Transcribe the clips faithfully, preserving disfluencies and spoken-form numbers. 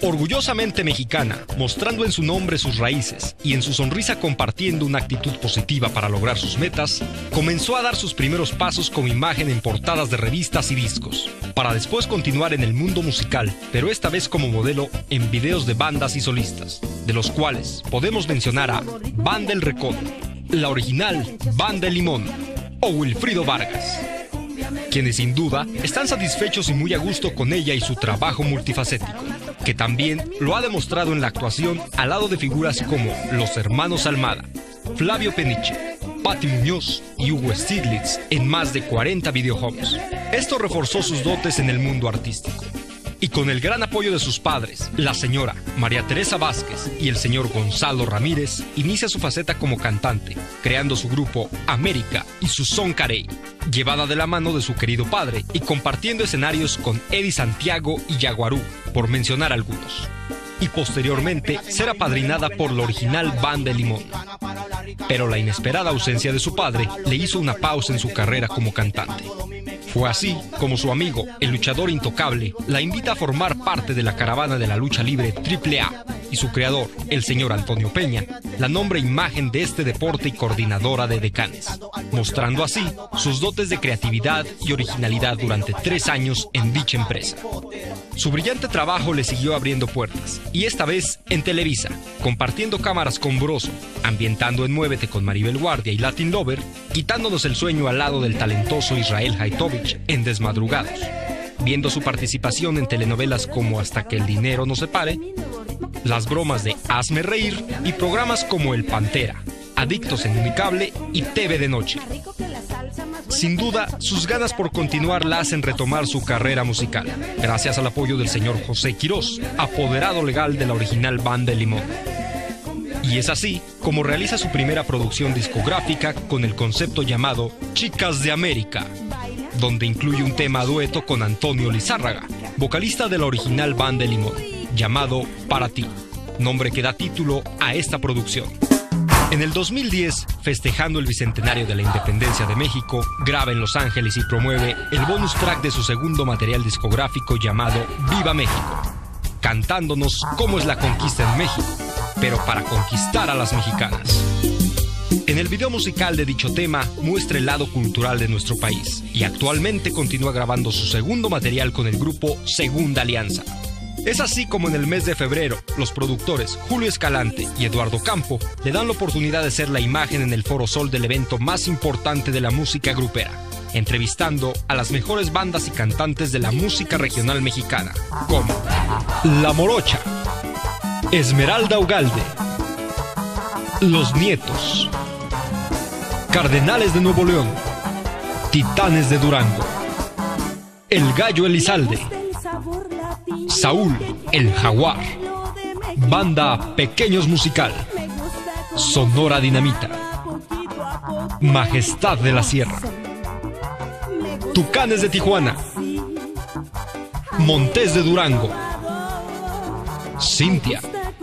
Orgullosamente mexicana, mostrando en su nombre sus raíces y en su sonrisa compartiendo una actitud positiva para lograr sus metas, comenzó a dar sus primeros pasos como imagen en portadas de revistas y discos, para después continuar en el mundo musical, pero esta vez como modelo en videos de bandas y solistas, de los cuales podemos mencionar a Banda El Recodo, la original Banda El Limón o Wilfrido Vargas, quienes sin duda están satisfechos y muy a gusto con ella y su trabajo multifacético, que también lo ha demostrado en la actuación al lado de figuras como los hermanos Almada, Flavio Peniche, Patti Muñoz y Hugo Stiglitz en más de cuarenta videojuegos. Esto reforzó sus dotes en el mundo artístico. Y con el gran apoyo de sus padres, la señora María Teresa Vázquez y el señor Gonzalo Ramírez, inicia su faceta como cantante, creando su grupo América y su Son Carey, llevada de la mano de su querido padre y compartiendo escenarios con Eddie Santiago y Yaguarú, por mencionar algunos. Y posteriormente ser apadrinada por la original Banda El Limón. Pero la inesperada ausencia de su padre le hizo una pausa en su carrera como cantante. Fue así como su amigo, el luchador intocable, la invita a formar parte de la caravana de la lucha libre triple A y su creador, el señor Antonio Peña, la nombra imagen de este deporte y coordinadora de decanes, mostrando así sus dotes de creatividad y originalidad durante tres años en dicha empresa. Su brillante trabajo le siguió abriendo puertas, y esta vez en Televisa, compartiendo cámaras con Broso, ambientando en Muévete con Maribel Guardia y Latin Lover, quitándonos el sueño al lado del talentoso Israel Haitovich en Desmadrugados, viendo su participación en telenovelas como Hasta que el dinero nos separe, las bromas de Hazme Reír y programas como El Pantera, Adictos en Unicable y T V de Noche. Sin duda, sus ganas por continuar la hacen retomar su carrera musical, gracias al apoyo del señor José Quirós, apoderado legal de la original Banda El Limón. Y es así como realiza su primera producción discográfica con el concepto llamado Chicas de América, donde incluye un tema a dueto con Antonio Lizárraga, vocalista de la original Banda El Limón, llamado Para Ti, nombre que da título a esta producción. En el dos mil diez, festejando el bicentenario de la independencia de México, graba en Los Ángeles y promueve el bonus track de su segundo material discográfico llamado Viva México, cantándonos cómo es la conquista en México, pero para conquistar a las mexicanas. En el video musical de dicho tema muestra el lado cultural de nuestro país y actualmente continúa grabando su segundo material con el grupo Segunda Alianza. Es así como en el mes de febrero, los productores Julio Escalante y Eduardo Campo le dan la oportunidad de ser la imagen en el Foro Sol del evento más importante de la música grupera, entrevistando a las mejores bandas y cantantes de la música regional mexicana, como La Morocha, Esmeralda Ugalde, Los Nietos, Cardenales de Nuevo León, Titanes de Durango, El Gallo Elizalde, Saúl el Jaguar, Banda Pequeños Musical, Sonora Dinamita, Majestad de la Sierra, Tucanes de Tijuana, Montes de Durango, Cintia,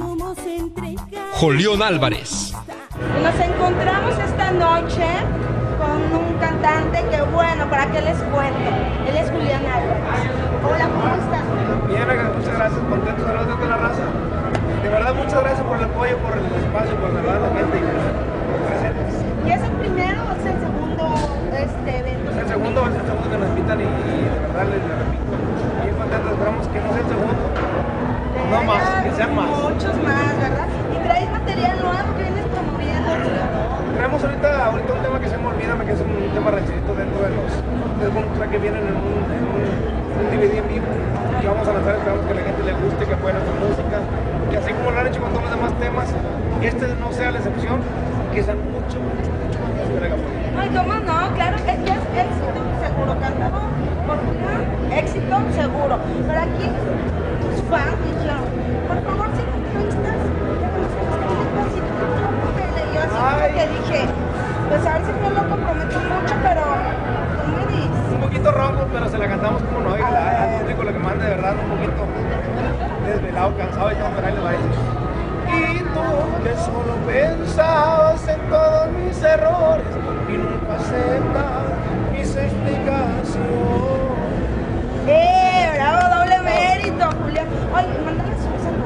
Jolión Álvarez. Nos encontramos esta noche con un cantante que, bueno, ¿para qué les cuento? Él es Julián Álvarez. Hola, ¿cómo estás? Bien, muchas gracias, contentos de hablar de la raza. De verdad, muchas gracias por el apoyo, por el espacio, por la verdad, la gente. Gracias. ¿Y es el primero o es el segundo este evento? Es el segundo, es el segundo que nos invitan y, y de verdad les, les repito, bien contentos, esperamos que no sea el segundo, no más, que sean más. Muchos más, ¿verdad? ¿Y traes material nuevo que vienes promoviendo? Traemos ahorita, ahorita un tema que se llama Olvídame, que es un tema rancherito dentro de los del bonus track que vienen en un, en un, un D V D en vivo que vamos a lanzar. Esperamos que a la gente le guste, que apoye nuestra música, que así como lo han hecho con todos los demás temas, este no sea la excepción, que sean mucho, mucho, mucho más. No, y cómo no, claro que ya es éxito seguro, cantado por Julián, éxito seguro. Pero aquí tus fans dijeron, por favor, si no entrevistas, ya conocemos que tienes pasito, yo así como que dije, pues a ver si no lo comprometo mucho, pero tú me dices. Un poquito ronco, pero se la cantamos como no, y al público lo que manda de verdad, un poquito desvelado, cansado y todo, pero ahí le va a decir. Y tú que solo pensabas en todos mis errores y nunca aceptas mis explicaciones. ¡Eh! ¡Bravo! ¡Doble mérito, Julián! Oye, mándale su beso a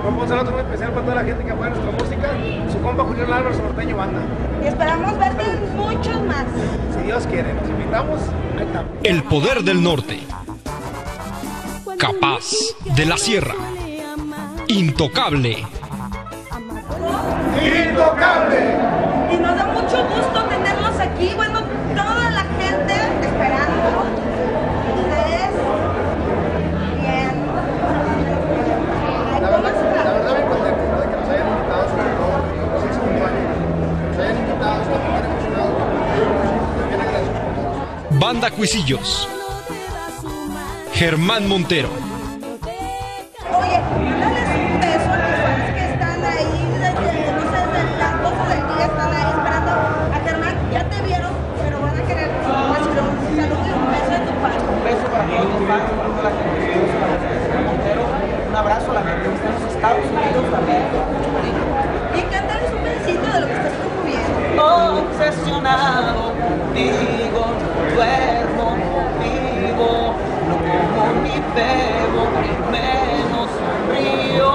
vamos a hacer otro especial para toda la gente que apoya nuestra música. Su compa Julián Álvarez Norteño Banda. Y esperamos verte en muchos más. Si Dios quiere, nos invitamos. Ahí estamos. El poder del norte. Capaz de la sierra. Intocable. ¡Intocable! Y nos da mucho gusto tenerlos aquí. Bueno, toda la gente esperando. Ustedes, bien. La verdad, la verdad me contento, ¿no? De que nos hayan invitado, sobre todo los ex compañeros. Nos hayan invitado, estamos muy emocionados. También agradezco. Banda Cuisillos. Germán Montero. Oye, dales un beso a los fans que están ahí desde, no sé, desde las doce del día están ahí esperando a Germán. Ya te vieron, pero van a querer recibir un saludo y un beso de tu parte. Un beso para todos los fans, para toda la gente que nos conoce, Germán Montero. Un abrazo a la gente que está en los Estados Unidos también. Mucho cariño. Y cántales un pedacito de lo que estás promoviendo. Obsesionado contigo, no duermo, no vivo, no como ni bebo, ni menos sonrío.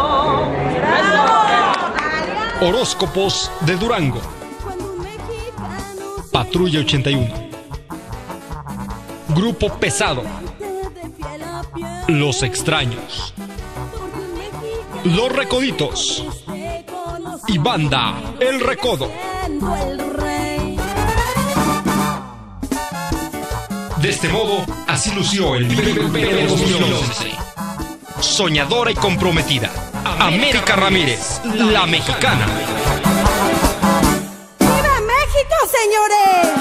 Horóscopos de Durango. Patrulla ochenta y uno. Grupo Pesado. Los Extraños. Los Recoditos. Y Banda El Recodo. De este modo, así lució el Vive dos mil once. Soñadora y comprometida. América Ramírez, la mexicana. ¡Viva México, señores!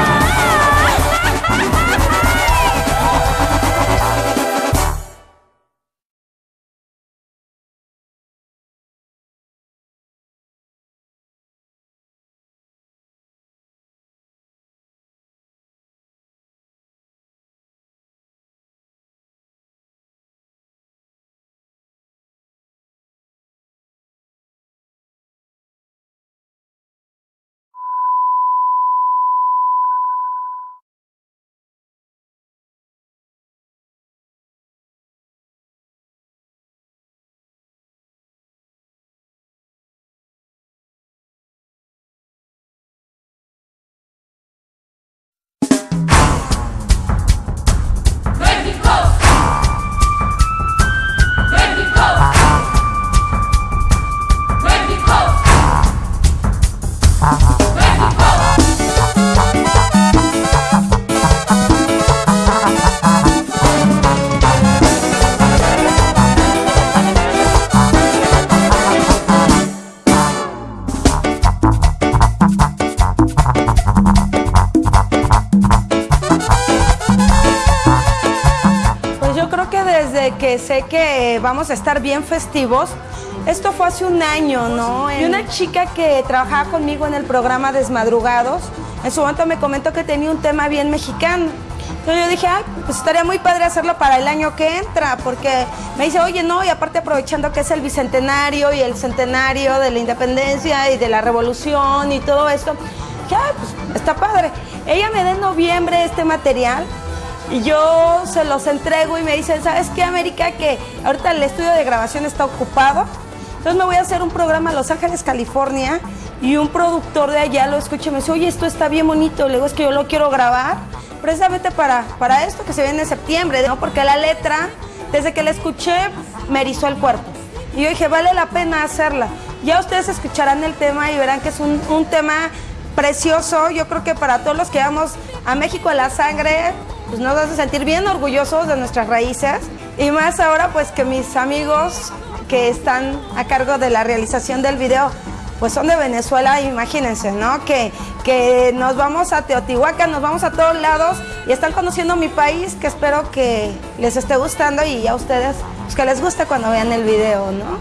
Que sé que vamos a estar bien festivos. Esto fue hace un año, ¿no? Y una chica que trabajaba conmigo en el programa Desmadrugados, en su momento me comentó que tenía un tema bien mexicano. Entonces yo dije, ay, pues estaría muy padre hacerlo para el año que entra, porque me dice, oye, no, y aparte aprovechando que es el bicentenario y el centenario de la independencia y de la revolución y todo esto, dije, ay, pues está padre. Ella me da en noviembre este material. Y yo se los entrego y me dicen, ¿sabes qué, América? Que ahorita el estudio de grabación está ocupado. Entonces me voy a hacer un programa en Los Ángeles, California. Y un productor de allá lo escucha y me dice, oye, esto está bien bonito. Le digo, es que yo lo quiero grabar precisamente para, para esto que se viene en septiembre, ¿no? Porque la letra, desde que la escuché, me erizó el cuerpo. Y yo dije, vale la pena hacerla. Ya ustedes escucharán el tema y verán que es un, un tema precioso. Yo creo que para todos los que vamos a México en la sangre, pues nos hace sentir bien orgullosos de nuestras raíces. Y más ahora pues que mis amigos que están a cargo de la realización del video pues son de Venezuela, imagínense, ¿no? Que, que nos vamos a Teotihuacán, nos vamos a todos lados y están conociendo mi país, que espero que les esté gustando y a ustedes pues que les guste cuando vean el video, ¿no?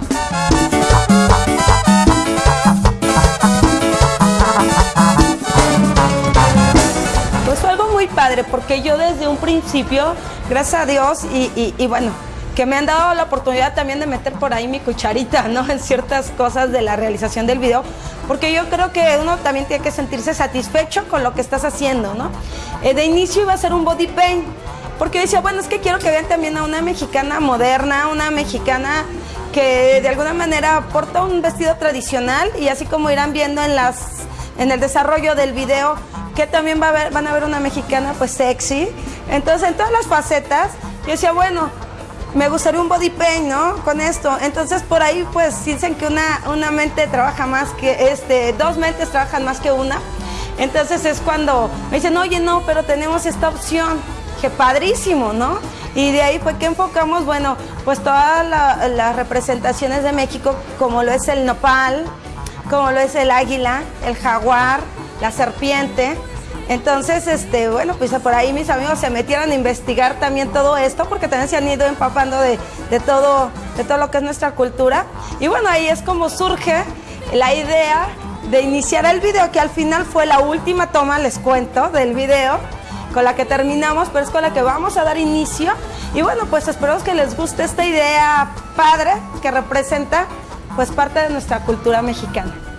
Pues fue algo muy padre, porque yo desde un principio, gracias a Dios, y, y, y bueno, que me han dado la oportunidad también de meter por ahí mi cucharita, ¿no? En ciertas cosas de la realización del video, porque yo creo que uno también tiene que sentirse satisfecho con lo que estás haciendo, ¿no? Eh, de inicio iba a ser un body paint, porque yo decía, bueno, es que quiero que vean también a una mexicana moderna, una mexicana que de alguna manera porta un vestido tradicional, y así como irán viendo en las en el desarrollo del video que también va a ver, van a ver una mexicana pues sexy. Entonces en todas las facetas yo decía, bueno, me gustaría un body paint, ¿no? Con esto. Entonces por ahí pues dicen que una, una mente trabaja más que, este, dos mentes trabajan más que una. Entonces es cuando me dicen, oye, no, pero tenemos esta opción. Que padrísimo, ¿no? Y de ahí fue que enfocamos, bueno, pues todas la, las representaciones de México, como lo es el nopal, como lo es el águila, el jaguar, la serpiente. Entonces, este, bueno, pues por ahí mis amigos se metieron a investigar también todo esto, porque también se han ido empapando de, de, todo, de todo lo que es nuestra cultura. Y bueno, ahí es como surge la idea de iniciar el video, que al final fue la última toma, les cuento, del video, con la que terminamos, pero es con la que vamos a dar inicio. Y bueno, pues esperamos que les guste esta idea padre que representa pues parte de nuestra cultura mexicana.